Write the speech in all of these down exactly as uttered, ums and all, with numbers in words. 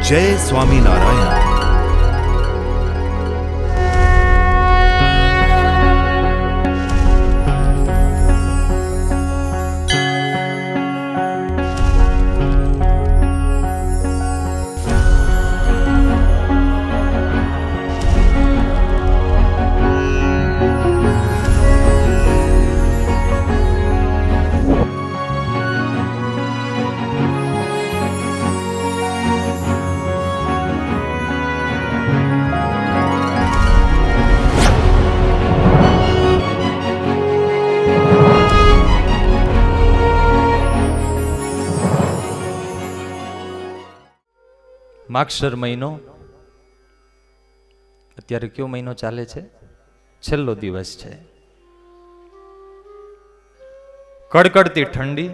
जय स्वामीनारायण। माक्षर महीनो अत्यारे क्यों महीनो चाले छे? छेल्लो दिवस छे। कड़कड़ती ठंडी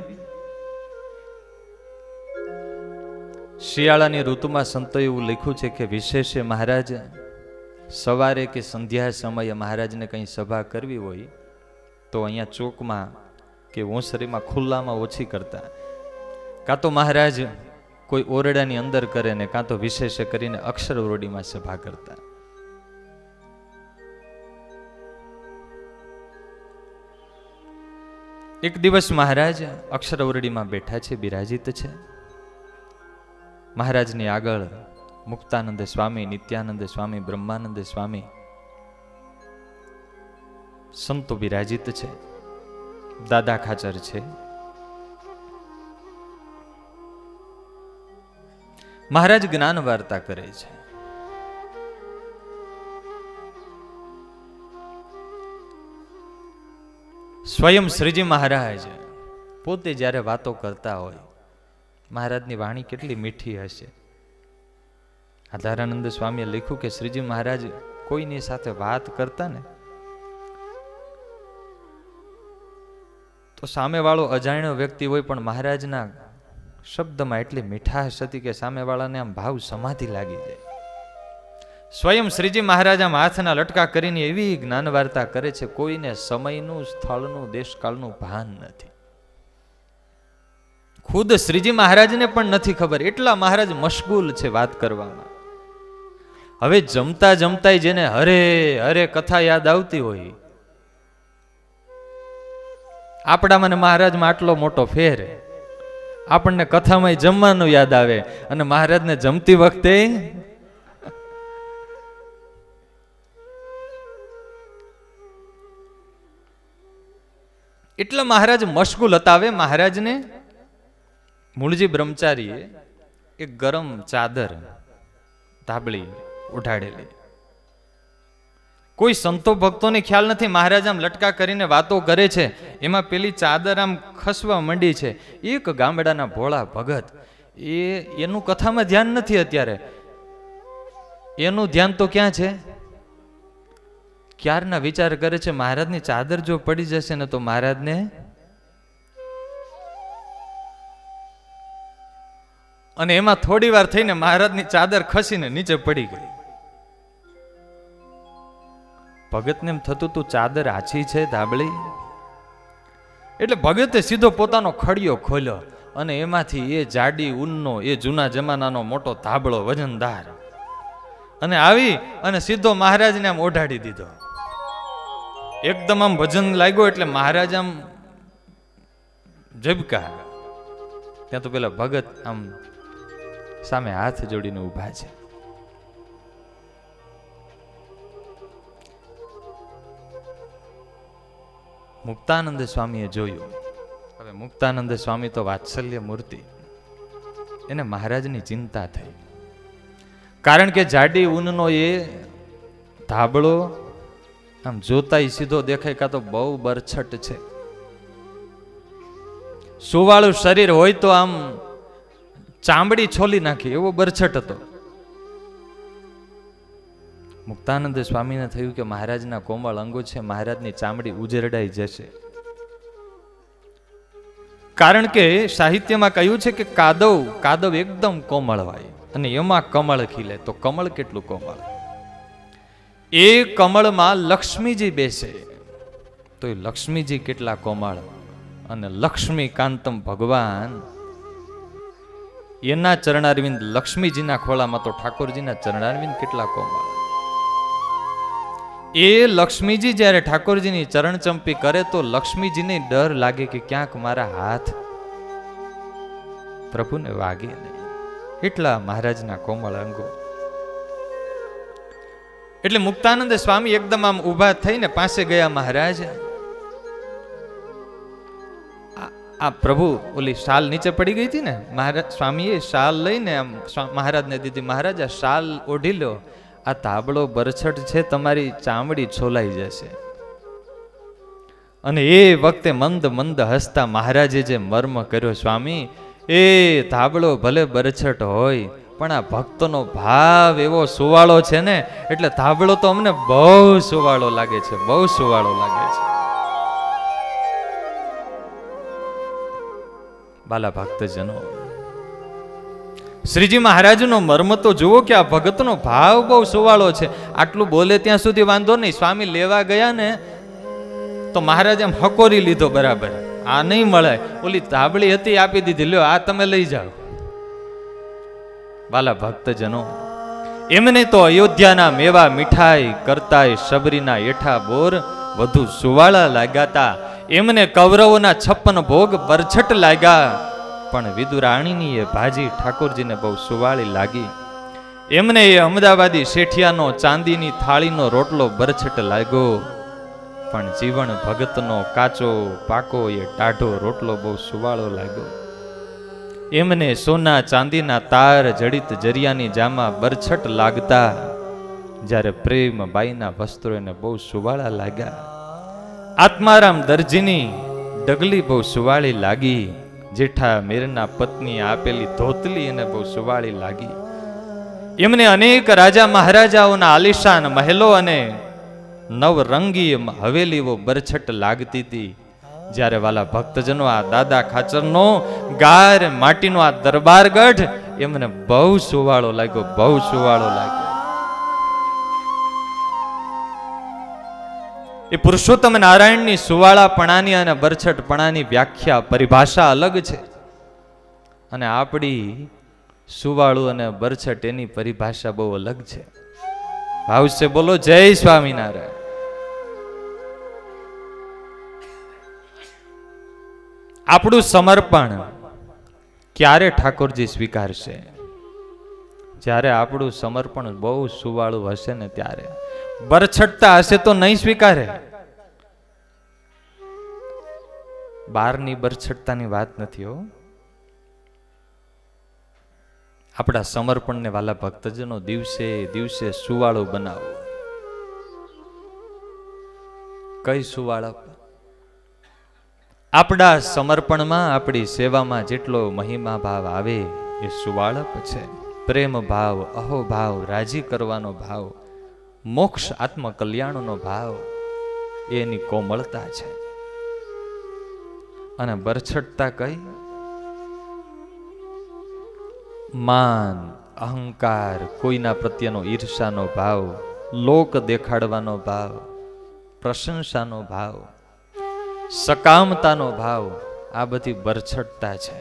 शियाळानी ऋतुमां संतोए एवुं लख्युं छे के विशेषे महाराज सवारे के संध्या समये महाराज ने कहीं सभा करवी होय तो अहींया चोकमां के ओसरीमां खुल्लामां ओછી करता, कां तो महाराज कोई ओरडानी अंदर करे ने कां तो विशेष करीने अक्षर ओरडीमां सभा करता। एक दिवस महाराज अक्षर ओरडीमां बैठा छे, बिराजित छे। महाराजनी आगळ मुक्तानंद स्वामी, नित्यानंद स्वामी, ब्रह्मानंद स्वामी संतो बिराजित छे, दादा खाचर छे। महाराज ज्ञान वार्ता करे छे। स्वयं श्रीजी महाराज पोते ज्यारे वातो करता होय, महाराजनी वाणी केटली मीठी हशे। आधारानंद स्वामीए लख्युं के श्रीजी महाराज कोईनी साथे वात करता ने तो सामेवाळो अजाण्यो व्यक्ति होय पण महाराजना शब्द में एटली मीठाश हती के सामे वाला ने आम भाव समाधि लागी जाए। स्वयं श्रीजी महाराज आम हाथना लटका करीने एवी ज्ञान वार्ता करे छे, कोईने समयनु, स्थळनु, देशकालनु भान नथी। खुद श्रीजी महाराज ने पण नथी खबर, एटला महाराज मशगुल छे वात करवामां। हवे जमता जमता जेने हरे हरे कथा याद आवती होय, आपणामां महाराज में आटलो मोटो फेर। આપણને કથામાં જમવાનું યાદ આવે અને મહારાજને જમતી વખતે એટલા મહારાજ મશગુલ હતા। હવે મહારાજને મૂળજી બ્રહ્મચારીએ એક ગરમ ચાદર ધાબળી ઉઠાડેલી। કોઈ સંતો ભક્તોને ખ્યાલ નથી, મહારાજ આમ લટકા કરીને વાતો કરે છે, એમાં પેલી ચાદર આમ ખસવા માંડી છે। એક ગામડાના ભોળા ભગત એ એનું કથામાં ધ્યાન નથી અત્યારે, એનું ધ્યાન તો ક્યાં છે? ક્યારના વિચાર કરે છે મહારાજની ચાદર જો પડી જશે ને તો મહારાજને અને એમાં થોડી વાર થઈને મહારાજની ચાદર ખસીને નીચે પડી ગઈ। ભગતને એમ થતું તું ચાદર આછી છે ધાબળી, એટલે ભગતે સીધો પોતાનો ખડિયો ખોલ્યો અને એમાંથી એ જાડી ઊનનો એ જૂના જમાનાનો મોટો ધાબળો વજનદાર અને આવી અને સીધો મહારાજને આમ ઓઢાડી દીધો। એકદમ આમ વજન લાગ્યો એટલે મહારાજ આમ ઝબકા। ત્યાં તો પેલા ભગત આમ સામે હાથ જોડીને ઊભા છે। મુક્તાનંદ સ્વામીએ જોયું। હવે મુક્તાનંદ સ્વામી તો વાત્સલ્ય મૂર્તિ, એને મહારાજની ચિંતા થઈ, કારણ કે જાડી ઊનનો એ ધાબળો આમ જોતા સીધો દેખાય કાં તો બહુ બરછટ છે। સુવાળું શરીર હોય તો આમ ચામડી છોલી નાખી એવો બરછટ હતો। મુક્તાનંદ સ્વામીને થયું કે મહારાજના કોમળ અંગો છે, મહારાજની ચામડી ઉજરડાઈ જશે, કારણ કે સાહિત્યમાં કહ્યું છે કે કાદવ કાદવ એકદમ કોમળ હોય અને એમાં કમળ ખીલે, તો કમળ કેટલું કોમળ। એ કમળમાં લક્ષ્મીજી બેસે તો એ લક્ષ્મીજી કેટલા કોમળ, અને લક્ષ્મી કાંતમ ભગવાન એના ચરણારવિંદ લક્ષ્મીજીના ખોળામાં તો ઠાકોરજીના ચરણારવિંદ કેટલા કોમળ. એ લક્ષ્મીજી જ્યારે ઠાકોરજીની ચરણ ચંપી કરે તો લક્ષ્મીજીને ડર લાગે કે ક્યાંક મારા હાથ પ્રભુને વાગે નહીં. એટલા મહારાજના કોમળ અંગો. એટલે મુક્તાનંદ સ્વામી એકદમ આમ ઉભા થઈને પાસે ગયા. મહારાજ આ પ્રભુ ઓલી શાલ નીચે પડી ગઈ હતી ને, મહારાજ સ્વામીએ શાલ લઈને આમ મહારાજને દીધી. મહારાજ આ શાલ ઓઢી લો, આ તાબડો બરછટ છે, તમારી ચામડી છોલાઈ જશે. અને એ વખતે મંદ મંદ હસતા મહારાજે જે મર્મ કર્યો, સ્વામી એ ધાબળો ભલે બરછટ હોય પણ આ ભક્તનો ભાવ એવો સુવાળો છે ને, એટલે ધાબળો તો અમને બહુ સુવાળો લાગે છે, બહુ સુવાળો લાગે છે. બાલા ભક્તજનો, શ્રીજી મહારાજનો મર્મ તો જુઓ કે આ ભગતનો ભાવ બહુ સુવાળો છે. આટલું બોલે ત્યાં સુધી વાંધો નહીં. સ્વામી લેવા ગયા ને તો મહારાજ એમ હકોરી લીધો બરાબર. આ નહીં મળે, ઓલી ધાબળી હતી આપી દીધી, લ્યો આ તમે લઈ જાઓ. બાલા ભક્તજનો, એમને તો અયોધ્યાના મેવા મીઠાઈ કરતાય શબરીના એઠા બોર વધુ સુવાળા લાગ્યાતા. એમને કૌરવોના છપ્પન ભોગ બરછટ લાગ્યા, પણ વિદુરાણીની એ ભાજી ઠાકોરજીને બહુ સુવાળી લાગી. એમને એ અમદાવાદી શેઠિયાનો ચાંદીની થાળીનો રોટલો બરછટ લાગ્યો, પણ જીવન ભગતનો કાચો પાકો એ ટાઢો રોટલો બહુ સુવાળો લાગ્યો. એમને સોના ચાંદીના તાર જડિત જરિયાની જામા બરછટ લાગતા, જ્યારે પ્રેમ બાઈના વસ્ત્રો એને બહુ સુવાળા લાગ્યા. આત્મારામ દરજીની ડગલી બહુ સુવાળી લાગી. જેઠા મેરના પત્ની આપેલી ધોતલી એને બહુ સુવાળી લાગી. એમને અનેક રાજા મહારાજાઓના આલિશાન મહેલો અને નવરંગી હવેલીઓ બરછટ લાગતી હતી. જ્યારે વાલા ભક્તજનો આ દાદા ખાચરનો ગાર માટીનો આ દરબારગઢ એમને બહુ સુવાળો લાગ્યો, બહુ સુવાળો લાગ્યો. એ પુરુષોત્તમ નારાયણની સુવાળાપણાની અને બરછટપણાની વ્યાખ્યા પરિભાષા અલગ છે, અને આપણી સુવાળું અને બરછટ એની પરિભાષા બહુ અલગ છે. ભાવશે બોલો જય સ્વામિનારાયણ. આપણું સમર્પણ ક્યારે ઠાકોરજી સ્વીકારશે? જ્યારે આપણું સમર્પણ બહુ સુવાળું હશે ને ત્યારે. બરછટતા હશે તો નહીં સ્વીકારે. બહારની બરછટતાની વાત નથી હો. આપણા સમર્પણને વાલા ભક્તજનો દિવસે દિવસે સુવાળું બનાવો. કઈ સુવાળા? આપણા સમર્પણમાં, આપણી સેવામાં જેટલો મહિમા ભાવ આવે એ સુવાળપ છે. પ્રેમ ભાવ, અહોભાવ, રાજી કરવાનો ભાવ, મોક્ષ આત્મકલ્યાણનો ભાવ એની કોમળતા છે. અને બરછટતા કઈ? માન, અહંકાર, કોઈના પ્રત્યેનો ઈર્ષાનો ભાવ, લોક દેખાડવાનો ભાવ, પ્રશંસાનો ભાવ, સકામતાનો ભાવ, આ બધી બરછટતા છે.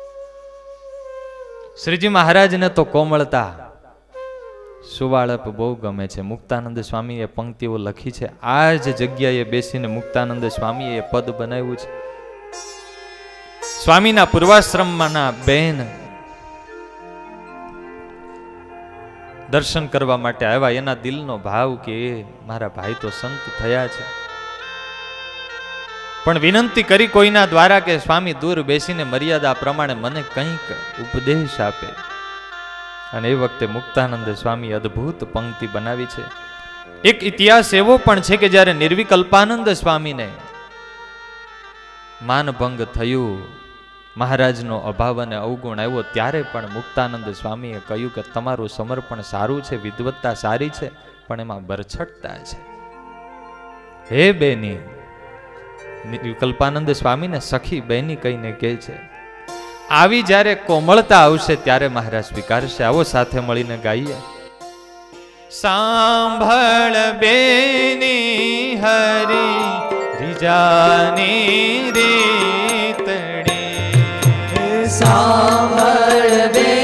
શ્રીજી મહારાજને તો કોમળતા, સુવાળપ બહુ ગમે છે. મુક્તાનંદ સ્વામીએ પંક્તિઓ લખી છે. આ જ જગ્યાએ બેસીને મુક્તાનંદ સ્વામીએ એ પદ બનાવ્યું છે. સ્વામીના પૂર્વાશ્રમમાંના બેન દર્શન કરવા માટે આવ્યા. એના દિલનો ભાવ કે મારા ભાઈ તો સંત થયા છે, પણ વિનંતી કરી કોઈના દ્વારા કે સ્વામી દૂર બેસીને મર્યાદા પ્રમાણે મને કંઈક ઉપદેશ આપે. અને એ વખતે મુક્તાનંદ સ્વામી અદ્ભુત પંક્તિ બનાવી છે. એક ઇતિહાસ એવો પણ છે કે જ્યારે નિર્વિકલ્પાનંદ સ્વામીને માનભંગ થયું, મહારાજનો અભાવ અને અવગુણ આવ્યો, ત્યારે પણ મુક્તાનંદ સ્વામીએ કહ્યું કે તમારું સમર્પણ સારું છે, વિદ્વત્તા સારી છે, પણ એમાં બરછટતા છે. હે બેની, વિકલ્પાનંદ સ્વામીને સખી બેની કહીને કહે છે. આવી જ્યારે કોમળતા આવશે ત્યારે મહારાજ સ્વીકારશે. આવો સાથે મળીને ગાઈએ. સાંભળ બેની હરી રીજાની રીતડી, સાંભળ બે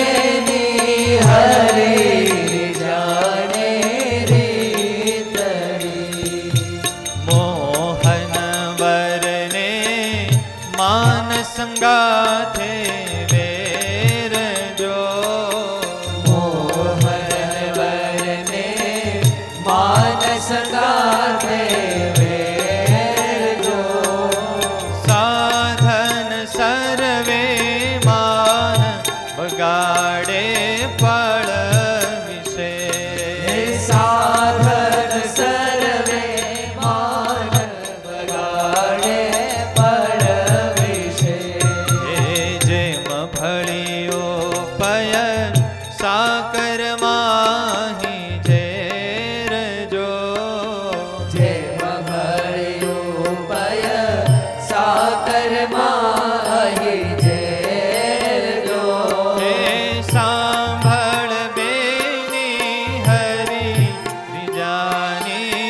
સાકર માહી ઝેર જો જે મગળ્યું પય સાકર માહી ઝેર જો હે સાંભળ બેની હરી ત્રીજાની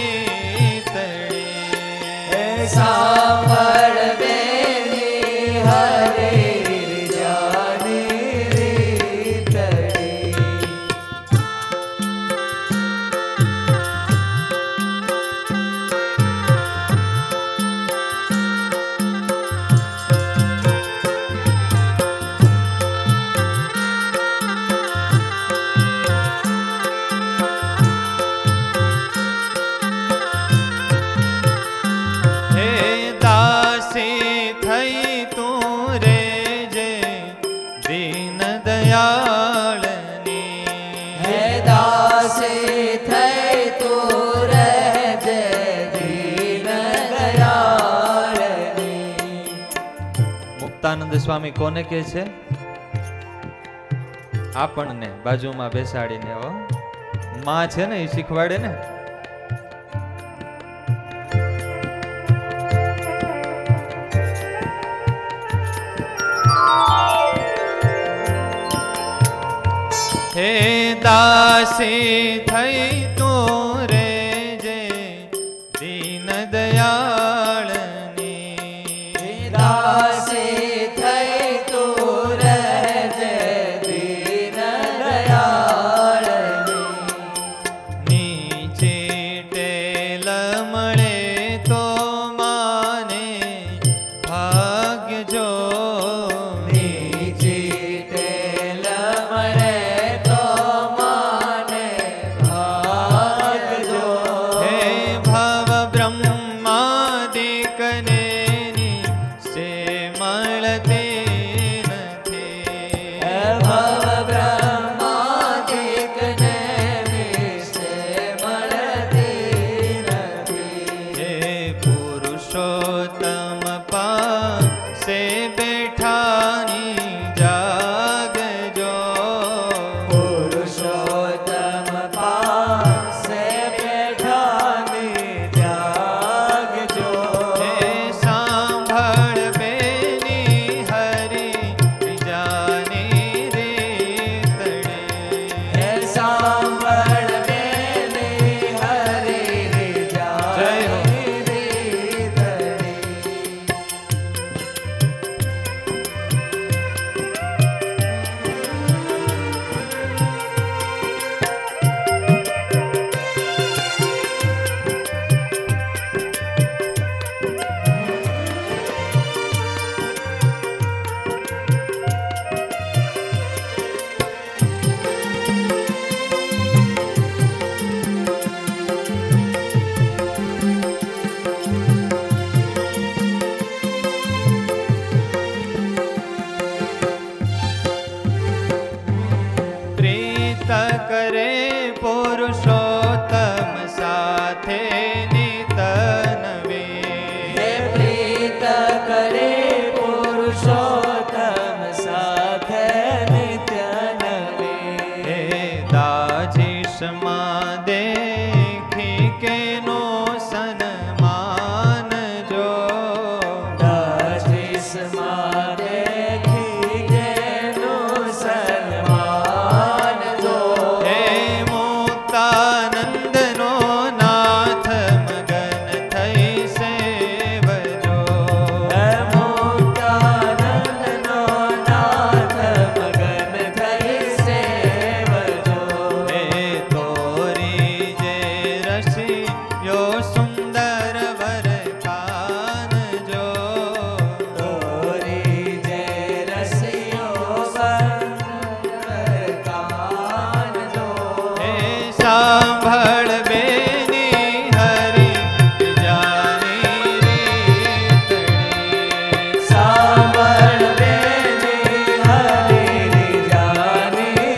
રીતડી હે સાંભળ બેની હરી જાની રીતડી હે દાસી થઈ તું રે જે દીન દયાળની હે દાસી થઈ તું રહેજે દીન દયાળની મુક્તાનંદ સ્વામી કોને કહે છે? આપણને બાજુમાં બેસાડીને હો માં છે ને એ શીખવાડે ને. હે દાસી થઈ તું રે જે દીન દયાળની દાસી થઈ તું રહેજે દીન દયાળની નીચે ટેલ મળે તો માને ભાગ્ય જો નીચી ટેલ મળે તો માને ભાગજો હે ભવ બ્રહ્માદિકને સે મળતી નથી હે ભવ બ્રહ્માદિકને વિશે મળતી નથી હે પુરુષોત્તમ પાસે બેઠાની જાગજો પુરુષોત્તમ પાસે બેઠાની જાગજો હે સાંભળ બેની હરી ત્રીજાની રીતડી હે સાંભળ બેની હરી જાની રીતડી પ્રીત કરે પુરુષોત્તમ સાથે નિત નવી હે પ્રીત કરે પુરુષોત્તમ સાથે નિત્ય નવી હે દાજીશમાં દેખી કેનો સન્માન જો દાજીસમાં દેખી જેનું સન્માન જો હે મુક્તાનંદનો નાથ મગન થઈ સેવજો હે મુક્તાનંદનો નાથ મગન થઈ સેવજો હે તોરી જે રસી યો સુંદર વર કાનજો તોરી જે રસિયો સંગ કાનજો હે સાંભળ બેની હરી જાની રીતડી સાંભળ બેની હરી જાની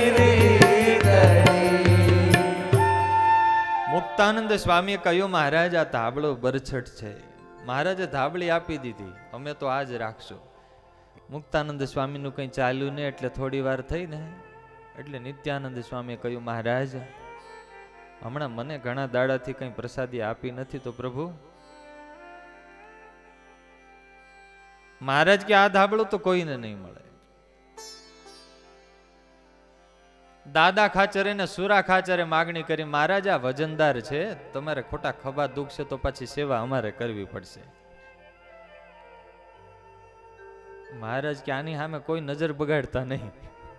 રીતડી મુક્તાનંદ સ્વામીએ કહ્યું મહારાજ આ ધાબળો બરછટ છે. મહારાજે ધાબળી આપી દીધી, અમે તો આજ રાખશું. મુક્તાનંદ સ્વામીનું કંઈ ચાલ્યું નહીં એટલે થોડી વાર થઈ ને એટલે નિત્યાનંદ સ્વામીએ કહ્યું, મહારાજ હમણાં મને ઘણા દાડાથી કંઈ પ્રસાદી આપી નથી, તો પ્રભુ મહારાજ કે આ ધાબળું તો કોઈને નહીં મળે. દાદા ખાચરે ને સુરા ખાચરે માગણી કરી, મહારાજ આ વજનદાર છે, તમારે ખોટા ખભા દુખશે તો પછી સેવા અમારે કરવી પડશે. મહારાજ કે આની સામે કોઈ નજર બગાડતા નહીં.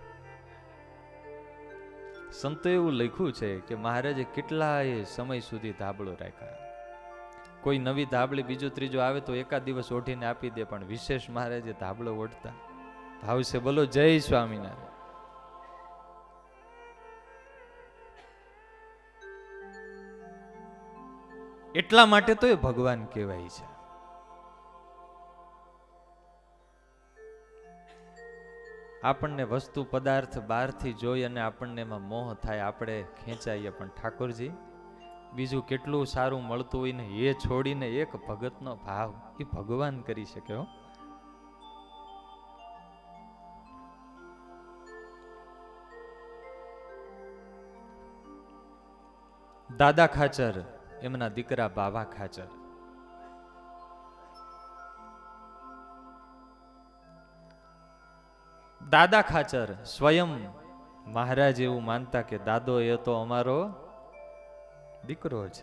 સંતો એવું લખ્યું છે કે મહારાજે કેટલાય સમય સુધી ધાબળો રાખ્યા. કોઈ નવી ધાબળી બીજો ત્રીજો આવે તો એકાદ દિવસ ઓઢીને આપી દે, પણ વિશેષ મહારાજે ધાબળો ઓઢતા. ભાવશે બોલો જય સ્વામિનારાયણ. એટલા માટે તો એ ભગવાન કહેવાય છે. આપણને વસ્તુ પદાર્થ બહારથી જોઈ અને આપણને એમાં મોહ થાય, આપણે ખેંચાઈએ, પણ ઠાકોરજી બીજું કેટલું સારું મળતું હોય ને એ છોડીને એક ભગતનો ભાવ એ ભગવાન કરી શકે. હો દાદા ખાચર એમના દીકરા બાવા ખાચર. દાદા ખાચર સ્વયં મહારાજ એવું માનતા કે દાદો એ તો અમારો દીકરો છે.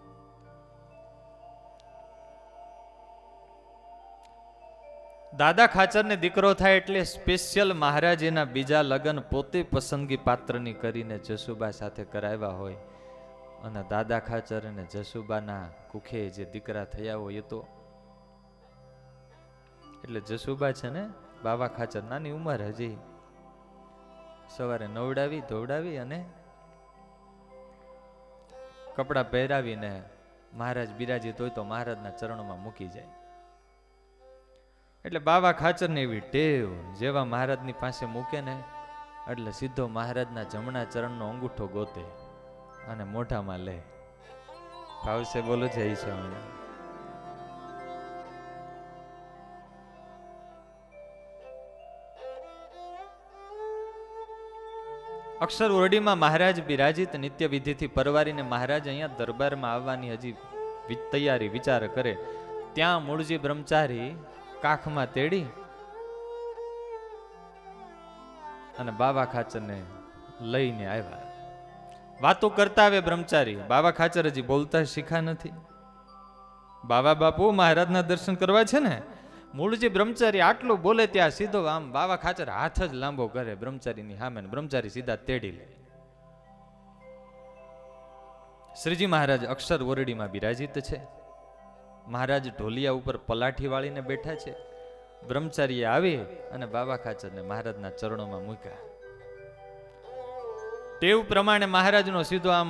દાદા ખાચર ને દીકરો થાય એટલે સ્પેશિયલ મહારાજ એના બીજા લગ્ન પોતે પસંદગી પાત્રની કરીને જસુબા સાથે કરાવ્યા હોય, અને દાદા ખાચર અને જસુબાના કુખે જે દીકરા થયા હોય એ તો એટલે જસુબા છે ને બાવા ખાચર નાની ઉંમર, હજી સવારે નવડાવી ધોવડાવી અને કપડા પહેરાવીને મહારાજ બિરાજીત હોય તો મહારાજના ચરણોમાં મૂકી જાય. એટલે બાવા ખાચર ને એવી ટેવ, જેવા મહારાજની પાસે મૂકે ને એટલે સીધો મહારાજના જમણા ચરણનો અંગૂઠો ગોતે અને મોઢામાં લે. ભાવશે બોલો જય સ્વામિનારાયણ. અક્ષર ઓરડીમાં મહારાજ બિરાજિત નિત્ય વિધિથી પરવારીને મહારાજ અહીંયા દરબારમાં આવવાની હજી તૈયારી વિચાર કરે, ત્યાં મૂળજી બ્રહ્મચારી કાખમાં તેડી અને બાવા ખાચરને લઈને આવ્યા. વાતો કરતા આવે બ્રહ્મચારી. બાવા ખાચર હજી બોલતા શીખા નથી. બાવા બાપુ મહારાજના દર્શન કરવા છે ને. મૂળજી બ્રહ્મચારી આટલું બોલે ત્યાં સીધો આમ બાવા ખાચર હાથ જ લાંબો કરે બ્રહ્મચારીની સામે, બ્રહ્મચારી સીધા તેડી લે. શ્રીજી મહારાજ અક્ષર ઓરડીમાં બિરાજિત છે. મહારાજ ઢોલિયા ઉપર પલાઠી વાળીને બેઠા છે. બ્રહ્મચારીએ આવી અને બાવા ખાચરને મહારાજના ચરણોમાં મૂક્યા. ટેવ પ્રમાણે મહારાજનો સીધો આમ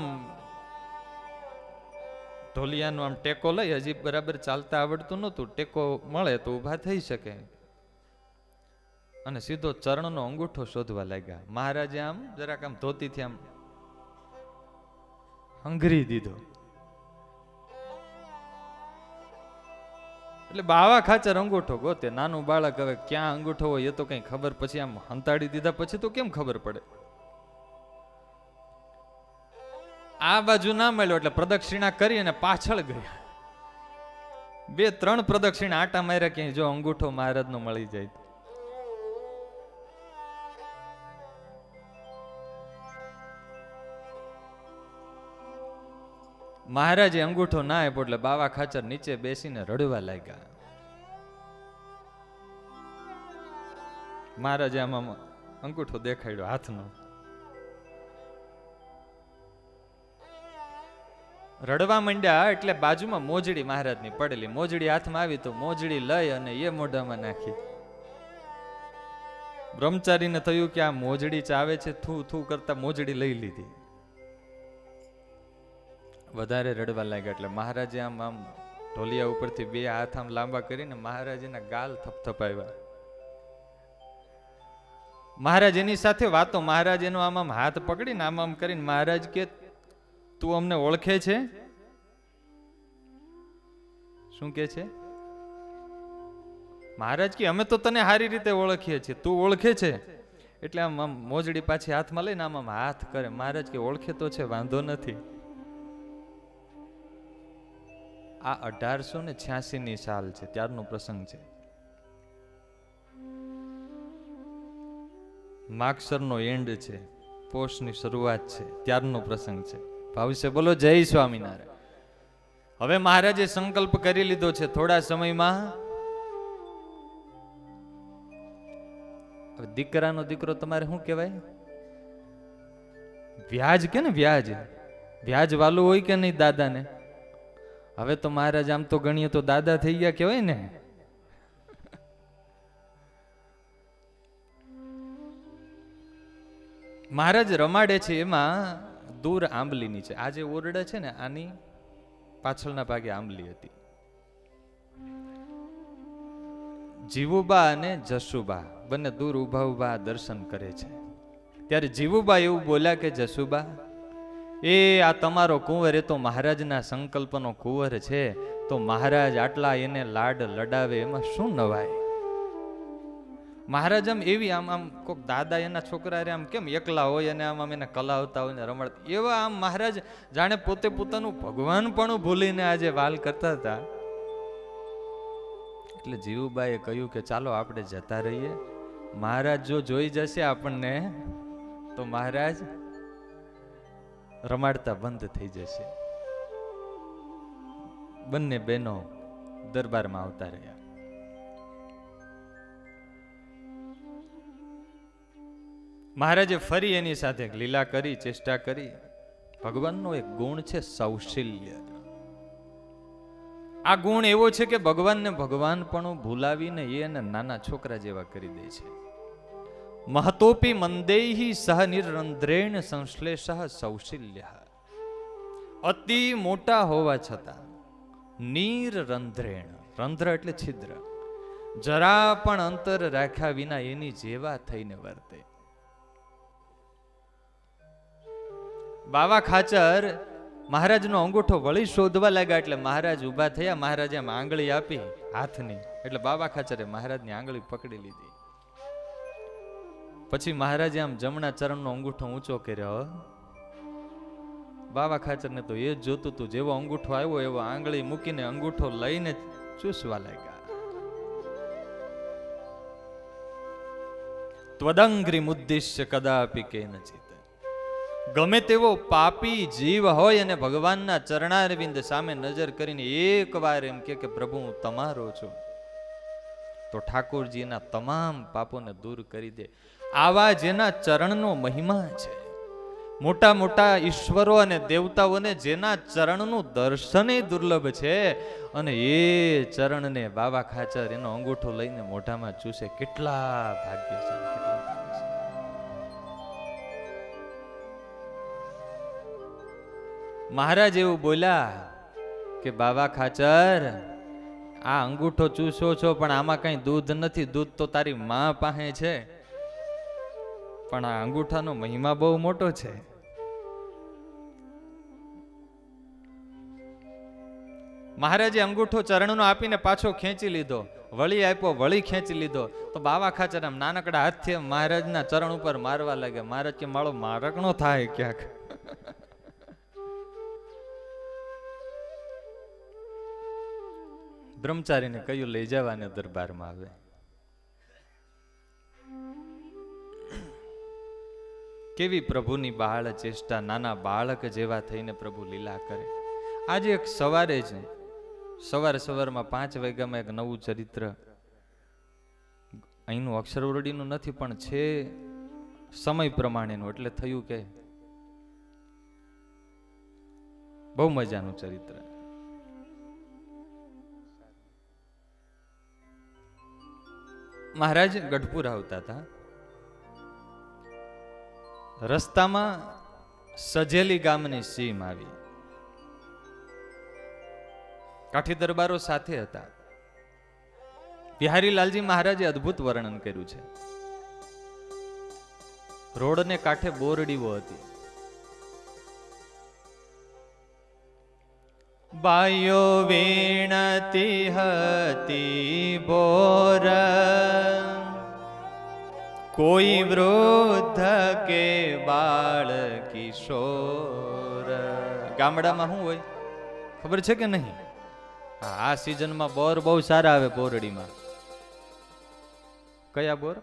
ઢોલિયાનો આમ ટેકો લઈ, હજી બરાબર ચાલતા આવડતું નહોતું, ટેકો મળે તો ઊભા થઈ શકે, અને સીધો ચરણનો અંગૂઠો શોધવા લાગ્યા. મહારાજે આમ જરાક આમ ધોતીથી આમ હંગરી દીધો. એટલે બાવા ખાચર અંગૂઠો ગોતે. નાનું બાળક હવે ક્યાં અંગૂઠો હોય એ તો કઈ ખબર, પછી આમ હંતાડી દીધા પછી તો કેમ ખબર પડે. આ બાજુ ના મળ્યો એટલે પ્રદક્ષિણા કરી અને પાછળ ગયા. બે ત્રણ પ્રદક્ષિણા આટા માર્યા ક્યાંય જો અંગૂઠો મહારાજનો મળી જાય. મહારાજે અંગૂઠો ના આપ્યો એટલે બાવા ખાચર નીચે બેસીને રડવા લાગ્યા. મહારાજે આમાં અંગૂઠો દેખાડ્યો હાથનો. રડવા માંડ્યા એટલે બાજુમાં મોજડી મહારાજની પડેલી, મોજડી હાથમાં આવી તો મોજડી લઈ અને એ મોઢામાં નાખી. બ્રહ્મચારીને થયું કે આ મોજડી ચાવે છે, થૂ થૂ કરતા મોજડી લઈ લીધી. વધારે રડવા લાગ્યા એટલે મહારાજે આમ આમ ઢોલિયા ઉપરથી બે હાથ આમ લાંબા કરીને મહારાજના ગાલ થપથપાવ્યા. મહારાજ એની સાથે વાતો. મહારાજ એનો આમ આમ હાથ પકડીને આમ આમ કરીને મહારાજ કે તું અમને ઓળખે છે? શું કે છે? મહારાજ કે અમે તો તને સારી રીતે ઓળખીએ છીએ, તું ઓળખે છે? એટલે આમ આમ મોજડી પાછી હાથમાં લઈને આમ આમ હાથ કરે. મહારાજ કે ઓળખે તો છે, વાંધો નથી. આ અઢારસો ને છ્યાસી ની સાલ છે, ત્યારનો પ્રસંગ છે. માગસરનો એન્ડ છે, પોષની શરૂઆત છે, ત્યારનો પ્રસંગ છે. ભાવશે બોલો જય સ્વામિનારાયણ. હવે મહારાજે સંકલ્પ કરી લીધો છે થોડા સમયમાં દીકરાનો દીકરો તમારે શું કહેવાય? વ્યાજ કે ને વ્યાજ વ્યાજ વાલું હોય કે નહીં દાદાને? હવે તો મહારાજ આમ તો ગણીએ તો દાદા થઈ ગયા કહેવાય ને. મહારાજ રમાડે છે એમાં દૂર આંબલીની છે. આ જે ઓરડા છે ને આની પાછળના ભાગે આંબલી હતી. જીવુબા અને જસુબા બંને દૂર ઉભા ઉભા દર્શન કરે છે. ત્યારે જીવુબા એવું બોલ્યા કે જસુબા, એ આ તમારો કુંવર એ તો મહારાજના સંકલ્પનો કુંવર છે, તો મહારાજ આટલા એને લાડ લડાવે એમાં શું નવાય? મહારાજ આમ એવી આમ આમ કોક દાદા એના છોકરા આમ કેમ એકલા હોય અને આમ આમ એને કલાવતા હોય ને રમાડતા, એવા આમ મહારાજ જાણે પોતે પોતાનું ભગવાન પણ ભૂલીને આજે વાલ કરતા હતા. એટલે જીવુબાએ કહ્યું કે ચાલો આપણે જતા રહીએ. મહારાજ જો જોઈ જશે આપણને તો મહારાજ રમાડતા બંધ થઈ જશે. બંને બહેનો દરબારમાં આવતા રહ્યા. મહારાજે ફરી એની સાથે લીલા કરી, ચેષ્ટા કરી. ભગવાનનો એક ગુણ છે સૌશલ્ય. આ ગુણ એવો છે કે ભગવાનને ભગવાન પણ ભૂલાવીને એને નાના છોકરા જેવા કરી દે છે. મહતોપી મંદેહી સહ નિરંધ્રેણ સંશ્લેષ સૌશલ્ય. અતિ મોટા હોવા છતાં નિરંધ્રેણ, રંધ્ર એટલે છિદ્ર, જરા પણ અંતર રાખ્યા વિના એની જેવા થઈને વર્તે. બાવા ખાચર મહારાજનો અંગૂઠો વળી શોધવા લાગ્યા. એટલે મહારાજ ઉભા થયા. મહારાજે આમ આંગળી આપી હાથની, એટલે બાવા ખાચરે મહારાજની આંગળી પકડી લીધી. પછી મહારાજે આમ જમણા ચરણનો અંગૂઠો ઊંચો કર્યો. બાવા ખાચરને તો એ જ જોતું હતું, જેવો અંગૂઠો આવ્યો એવો આંગળી મૂકીને અંગૂઠો લઈને ચૂસવા લાગ્યા. ત્વદંગ્રી મુદ્દિશ્ય કદાપી કેનચિત. ગમે તેવો પાપી જીવ હોય અને ભગવાનના ચરણારવિંદ સામે નજર કરીને એક વાર એમ કે પ્રભુ હું તમારો છું, તો ઠાકોરજી એના તમામ પાપોને દૂર કરી દે. આવા જેના ચરણનો મહિમા છે, મોટા મોટા ઈશ્વરો અને દેવતાઓને જેના ચરણનું દર્શન દુર્લભ છે, અને એ ચરણને બાવા ખાચર એનો અંગૂઠો લઈને મોઢામાં ચૂસે, કેટલા ભાગ્યશાળી, કેટલા ભાગ્યશાળી. મહારાજ એવું બોલ્યા કે બાવા ખાચર, આ અંગૂઠો ચૂસો છો પણ આમાં કઈ દૂધ નથી, દૂધ તો તારી માં પાસે છે, પણ આ અંગૂઠાનો મહિમા બહુ મોટો છે. મહારાજે અંગૂઠો ચરણનો આપીને પાછો ખેંચી લીધો, વળી આપ્યો, વળી ખેંચી લીધો. તો બાવા ખાચર આમ નાનકડા હાથથી મહારાજના ચરણ ઉપર મારવા લાગ્યા. મહારાજ કે મારો મારકણો થાય ક્યાંક. બ્રહ્મચારીને કહ્યું લઈ જવાને દરબારમાં આવે. કેવી પ્રભુની બાળ ચેષ્ટા, નાના બાળક જેવા થઈને પ્રભુ લીલા કરે. આજે એક સવારે જ સવાર સવારમાં પાંચ વાગ્યામાં એક નવું ચરિત્ર, અહીંનું અક્ષર ઓરડીનું નથી પણ છે સમય પ્રમાણેનું, એટલે થયું કે બહુ મજાનું ચરિત્ર. મહારાજ ગઢપુર આવતા હતા. રસ્તામાં સજેલી ગામની સીમ આવી. કાઠી દરબારો સાથે હતા. બિહારીલાલજી મહારાજે અદ્ભુત વર્ણન કર્યું છે. રોડને કાંઠે બોરડીઓ હતી. બાયો વીણતી હતી બોર, કોઈ વૃદ્ધ કે બાળ કિશોર. ગામડામાં શું હોય ખબર છે કે નહીં? હા, આ સિઝનમાં બોર બહુ સારા આવે. બોરડીમાં કયા બોર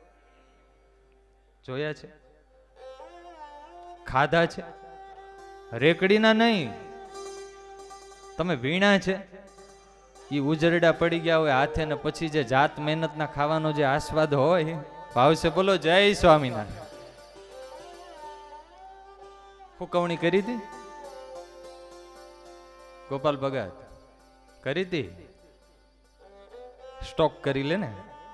જોયા છે? ખાધા છે? રેકડીના નહીં, તમે વીણા છે? એ ઉજરડા પડી ગયા હોય હાથે ને પછી જે જાત મહેનતના ખાવાનો જે આસ્વાદ હોય, ભાવશે બોલો જય સ્વામિનારાયણ. ફૂકવણી કરી હતી ગોપાલ ભગત? કરી હતી? સ્ટોક કરી લે ને,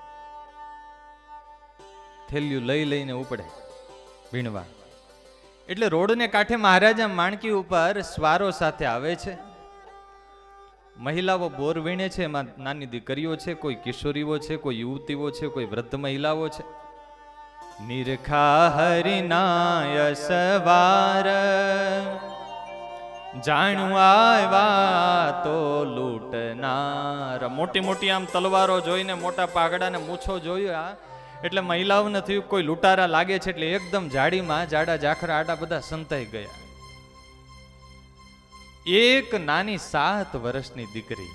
થેલિયું લઈ લઈને ઉપડે વીણવા. એટલે રોડને કાંઠે મહારાજા માણકી ઉપર સ્વારો સાથે આવે છે. મહિલાઓ બોર વીણે છે, એમાં નાની દીકરીઓ છે, કોઈ કિશોરીઓ છે, કોઈ યુવતીઓ છે, કોઈ વૃદ્ધ મહિલાઓ છે. નિરખા હરિનાય સવાર જાણું આવ્યા તો લૂંટનાર. મોટી મોટી આમ તલવારો જોઈને, મોટા પાઘડા ને મૂછો જોયા એટલે મહિલાઓને થયું કોઈ લૂંટારા લાગે છે, એટલે એકદમ જાડીમાં જાડા જાખરા આડા બધા સંતાઈ ગયા. એક નાની સાત વર્ષની દીકરી,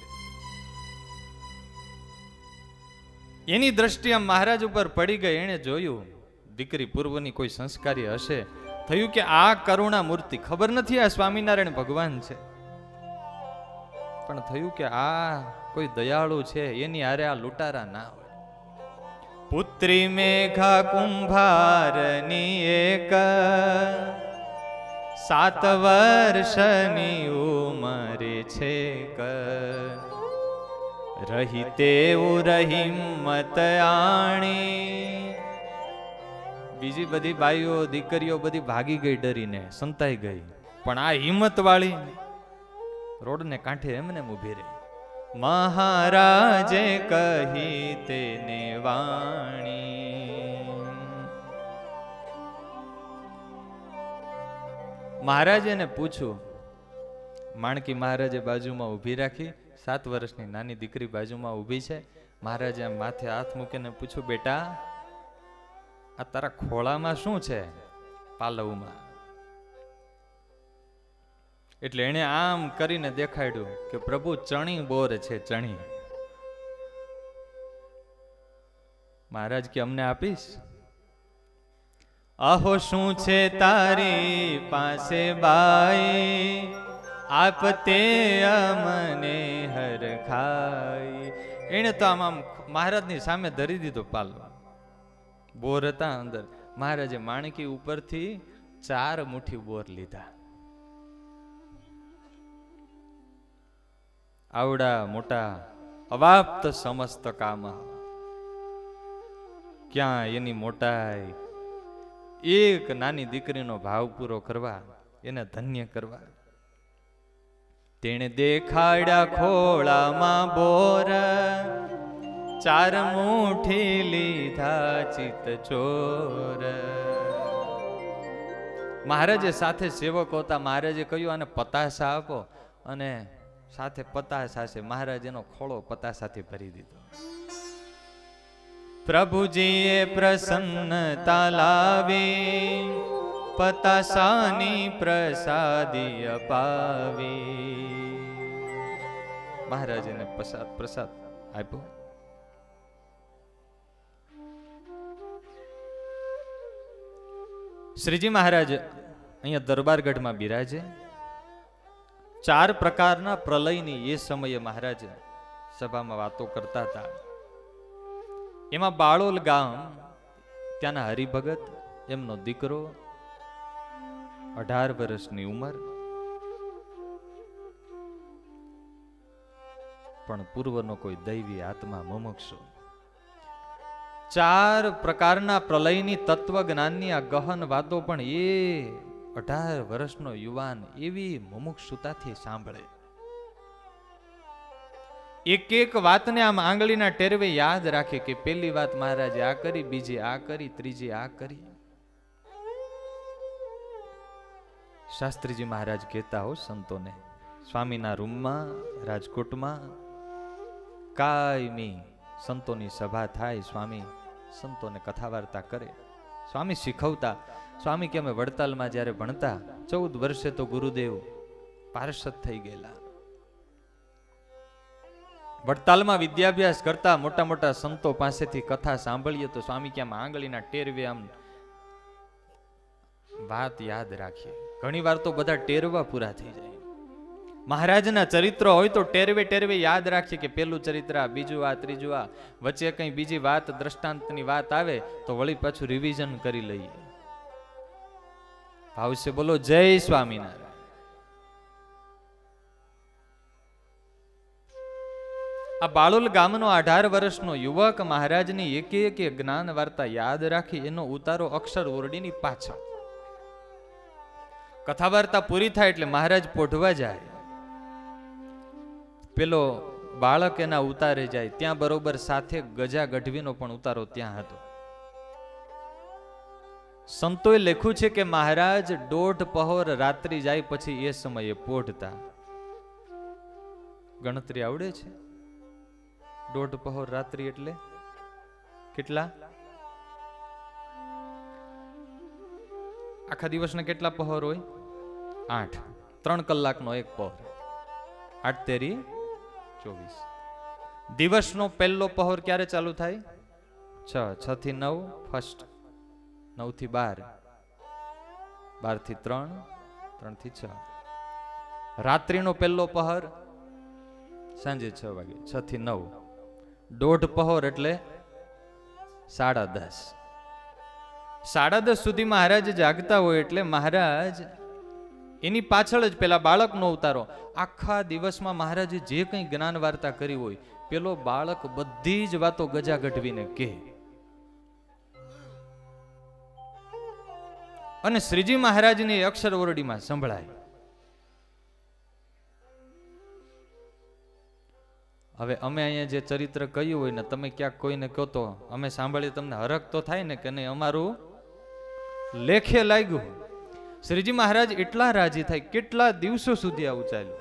એની દ્રષ્ટિ આમ મહારાજ ઉપર પડી ગઈ. એને જોયું દીકરી પૂર્વની કોઈ સંસ્કારી હશે. થયું કે આ કરુણા મૂર્તિ, ખબર નથી આ સ્વામિનારાયણ ભગવાન છે, પણ થયું કે આ કોઈ દયાળુ છે, એની હારે આ લૂંટારા ના હોય. પુત્રી મેઘા કુંભારની એક સાત વર્ષની ઉંમરે છે ક રહી તેવું રહીમત આણી. બીજી બધી બાઈઓ દીકરીઓ બધી ભાગી ગઈ, ડરીને સંતાઈ ગઈ, પણ આ હિંમત વાળી રોડને કાંઠે એમને ઊભી રહી. મહારાજે કહી તેને વાણી. મહારાજે એને પૂછ્યું, માણકી મહારાજે બાજુમાં ઊભી રાખી, સાત વર્ષની નાની દીકરી બાજુમાં ઊભી છે. મહારાજે આમ માથે હાથ મૂકીને પૂછ્યું, બેટા આ તારા ખોળામાં શું છે? પાલવમાં. એટલે એને આમ કરીને દેખાડ્યું કે પ્રભુ ચણી બોર છે, ચણી. મહારાજ કે અમને આપીશ? આહો શું છે તારી પાસે બાઈ, આપતે અમને હર ખાઈ. એને તો આમ આમ મહારાજની સામે ધરી દીધો પાલવ. બોર હતા અંદર. મહારાજે માણકી ઉપરથી ચાર મુઠ્ઠી બોર લીધા. આવડા મોટા અવાપ્ત સમસ્ત કામ, ક્યાં એની મોટાઈ એક નાની દીકરીનો ભાવ પૂરો કરવા, એને ધન્ય કરવા. તેણે દેખાડ્યા ખોળામાં બોર, ચાર મુઠ્ઠી લીધા ચિત ચોર. મહારાજે સાથે સેવકો હતા. મહારાજે કહ્યું આને પતાસા આપો, અને સાથે પતાસા છે. મહારાજ એનો ખોળો પતાસાથી ભરી દીધો. પ્રભુજીએ પ્રસન્નતા લાવી, પતાસાની પ્રસાદી અપાવી. મહારાજને પ્રસાદ પ્રસાદ આપ્યો. શ્રીજી મહારાજ અહીંયા દરબારગઢમાં બિરાજે. ચાર પ્રકારના પ્રલયની એ સમયે મહારાજ સભામાં વાતો કરતા હતા. એમાં બાળોલ ગામ, ત્યાંના હરિભગત, એમનો દીકરો, અઢાર વર્ષની ઉંમર, પણ પૂર્વનો કોઈ દૈવી આત્મા મુમુક્ષુ. ચાર પ્રકારના પ્રલયની તત્વજ્ઞાનની આ ગહન વાતો પણ એ અઢાર વર્ષનો યુવાન એવી મુમુક્ષુતાથી સાંભળે. એક એક વાતને આમ આંગળીના ટેરવે યાદ રાખે કે પેલી વાત મહારાજે આ કરી, બીજી આ કરી, ત્રીજી આ કરી. શાસ્ત્રીજી મહારાજ કહેતા હો સંતોને, સ્વામીના રૂમમાં રાજકોટમાં કાયમી સંતોની સભા થાય. સ્વામી સંતોને કથા વાર્તા કરે. સ્વામી શીખવતા. સ્વામી કે અમે વડતાલમાં જ્યારે ભણતા ચૌદ વર્ષે તો ગુરુદેવ પાર્ષદ થઈ ગયેલા. વડતાલમાં વિદ્યાભ્યાસ કરતા મોટા મોટા સંતો પાસેથી કથા સાંભળીએ તો સ્વામી કે આમ આંગળીના ટેરવે આમ વાત યાદ રાખીએ. ઘણી વાર તો બધા ટેરવા પૂરા થઈ જાય. મહારાજના ચરિત્ર હોય તો ટેરવે ટેરવે યાદ રાખીએ કે પેલું ચરિત્ર આ, બીજું આ, ત્રીજું આ, વચ્ચે કઈ બીજી વાત દ્રષ્ટાંતની વાત આવે તો વળી પાછું રિવિઝન કરી લઈએ. ભાવશે બોલો જય સ્વામિનારાયણ. આ બાળોલ ગામનો અઢાર વર્ષનો યુવક મહારાજની એક એક જ્ઞાન વાર્તા યાદ રાખી એનો ઉતારો અક્ષર ઓરડીની પાછળ. કથા વાર્તા પૂરી થાય એટલે મહારાજ પોઢવા જાય. પેલો બાળક એના ઉતારે જાય ત્યાં બરોબર સાથે ગજા ગઢવીનો પણ ઉતારો ત્યાં હતો. સંતોએ લખ્યું છે કે મહારાજ દોઢ પહોર રાત્રિ જાય પછી એ સમયે પોઢતા. ગણતરી આવડે છે? દોઢ પહોર રાત્રિ એટલે કેટલા? આખા દિવસના કેટલા પહોર હોય? આઠ. ત્રણ કલાકનો એક પહોર. આઠ તેરી ચોવીસ. દિવસનો પહેલો પહોર ક્યારે ચાલુ થાય? છ. છ થી નવ ફર્સ્ટ. નવ થી બાર. બાર થી ત્રણ. ત્રણ થી છ. રાત્રિનો પહેલો પહોર સાંજે છ વાગે. છ થી નવ. દોઢ પહોર એટલે સાડા દસ. સાડા દસ સુધી મહારાજ જાગતા હોય એટલે મહારાજ એની પાછળ જ પેલા બાળકનો ઉતારો. આખા દિવસમાં મહારાજે જે કંઈ જ્ઞાન વાર્તા કરી હોય પેલો બાળક બધી જ વાતો ગજા ગઢવીને કહે. અને શ્રીજી મહારાજની અક્ષર ઓરડીમાં સંભળાય. હવે અમે અહીંયા જે ચરિત્ર કહ્યું હોય ને તમે ક્યાંક કોઈને કહો તો અમે સાંભળીએ તમને હરખ તો થાય ને કે નહીં અમારું લેખે લાગ્યું. શ્રીજી મહારાજ એટલા રાજી થાય. કેટલા દિવસો સુધી આવું ચાલ્યું.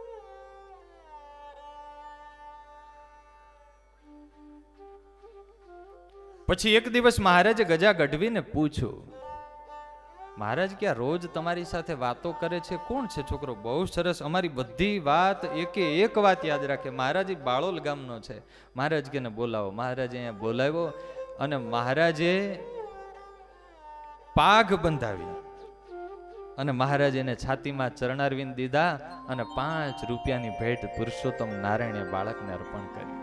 પછી એક દિવસ મહારાજે ગજા ગઢવીને પૂછ્યું, મહારાજ ક્યાં રોજ તમારી સાથે વાતો કરે છે? કોણ છે છોકરો? બહુ સરસ, અમારી બધી વાત એકે એક વાત યાદ રાખે. મહારાજ બાળોલ ગામનો છે. મહારાજ કે બોલાવો. મહારાજે અહીંયા બોલાવ્યો અને મહારાજે પાઘ બંધાવી અને મહારાજ એને છાતીમાં ચરણારવિંદ દીધા અને પાંચ રૂપિયાની ભેટ પુરુષોત્તમ નારાયણે બાળકને અર્પણ કરી.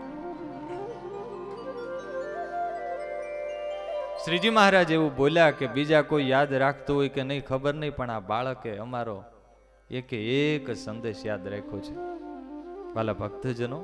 શ્રીજી મહારાજ એવું બોલ્યા કે બીજા કોઈ યાદ રાખતું હોય કે નહીં ખબર નહીં, પણ આ બાળકે અમારો એક એક સંદેશ યાદ રાખ્યો છે. વાલા ભક્તજનો,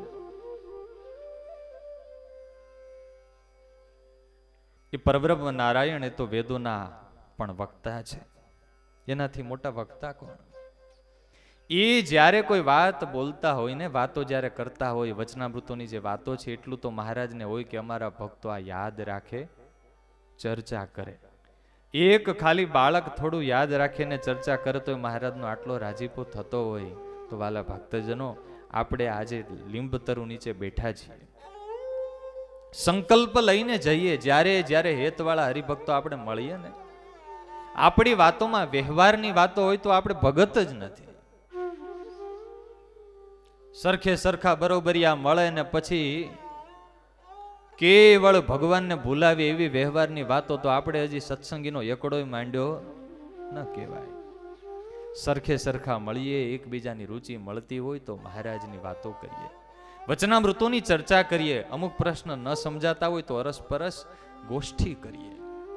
એ પરબ્રહ્મ નારાયણ એ તો વેદોના પણ વક્તા છે. એનાથી મોટા વક્તા કોણ? એ જ્યારે કોઈ વાત બોલતા હોય ને, વાતો જ્યારે કરતા હોય, વચનામૃતોની જે વાતો છે એટલું તો મહારાજને હોય કે અમારા ભક્તો આ યાદ રાખે, ચર્ચા કરે. એક ખાલી બાળક થોડું યાદ રાખીને ચર્ચા કરે તો મહારાજનો આટલો રાજીપો થતો હોય તો વાલા ભક્તજનો, આપણે આજે લીંબતરુ નીચે બેઠા છીએ, સંકલ્પ લઈને જઈએ. જ્યારે જ્યારે હેતવાળા હરિભક્તો આપણે મળીએ ને, આપણી વાતોમાં વ્યવહારની વાતો હોય તો આપણે ભગત જ નથી. સરખે સરખા બરોબરિયા મળે ને પછી કેવળ ભગવાનને ભૂલાવી એવી વ્યવહારની વાતો તો આપણે હજી સત્સંગીનો એકડોય માંડ્યો ન કહેવાય. સરખે સરખા મળીએ, એકબીજાની રુચિ મળતી હોય તો મહારાજની વાતો કરીએ, વચનામૃતોની ચર્ચા કરીએ. અમુક પ્રશ્ન ન સમજાતા હોય તો અરસપરસ ગોષ્ઠી કરીએ.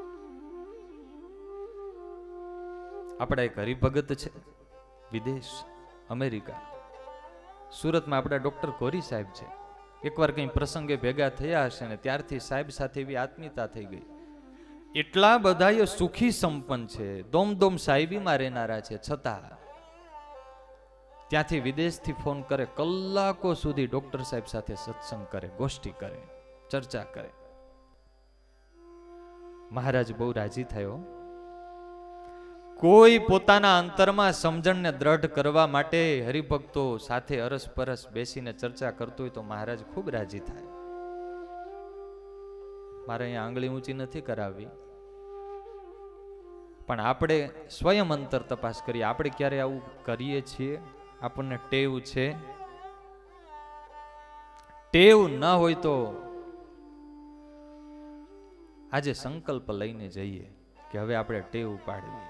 આપણા એક હરિભગત છે વિદેશ અમેરિકા, સુરતમાં આપણા ડોક્ટર ગોરી સાહેબ છે. એકવાર કંઈ પ્રસંગે ભેગા થયા હશે ને ત્યારથી સાહેબ સાથે એવી આત્મીયતા થઈ ગઈ. એટલા બધા એ સુખી સંપન્ન છે, દોમ દોમ સાહેબીમાં રહેનારા છે, છતાં ત્યાંથી વિદેશથી ફોન કરે, કલાકો સુધી ડોક્ટર સાહેબ સાથે સત્સંગ કરે, ગોષ્ઠી કરે, ચર્ચા કરે. મહારાજ બહુ રાજી થયો. કોઈ પોતાના અંતરમાં સમજણને દ્રઢ કરવા માટે હરિભક્તો સાથે અરસપરસ બેસીને ચર્ચા કરતો હોય તો મહારાજ ખૂબ રાજી થાય. મારે અહીંયા આંગળી ઊંચી નથી કરાવવી, પણ આપણે સ્વયં અંતર તપાસ કરીએ. આપણે ક્યારે આવું કરીએ છીએ? આપણને ટેવ છે? ટેવ ન હોય તો આજે સંકલ્પ લઈને જઈએ કે હવે આપણે ટેવ પાડવી.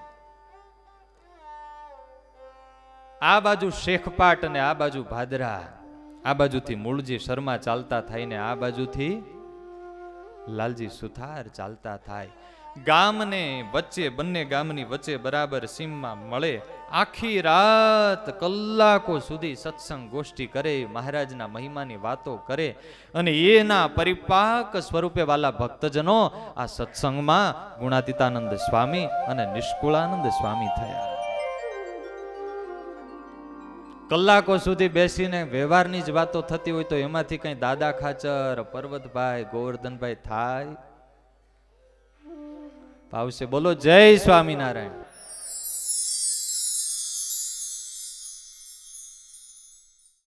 આ બાજુ શેખપાટ અને આ બાજુ ભાદરા, આ બાજુથી મૂળજી શર્મા ચાલતા થાય ને આ બાજુથી લાલજી સુથાર ચાલતા થાય. ગામને વચ્ચે, બંને ગામની વચ્ચે બરાબર સીમમાં મળે. આખી રાત કલાકો સુધી સત્સંગ ગોષ્ઠી કરે, મહારાજના મહિમાની વાતો કરે, અને એના પરિપાક સ્વરૂપે વાલા ભક્તજનો આ સત્સંગમાં ગુણાતીતાનંદ સ્વામી અને નિષ્કુળાનંદ સ્વામી થયા. કલાકો સુધી બેસીને વ્યવહારની જ વાતો થતી હોય તો એમાંથી કઈ દાદા ખાચર, પર્વતભાઈ, ગોવર્ધનભાઈ થાય? ભાવશે બોલો જય સ્વામિનારાયણ.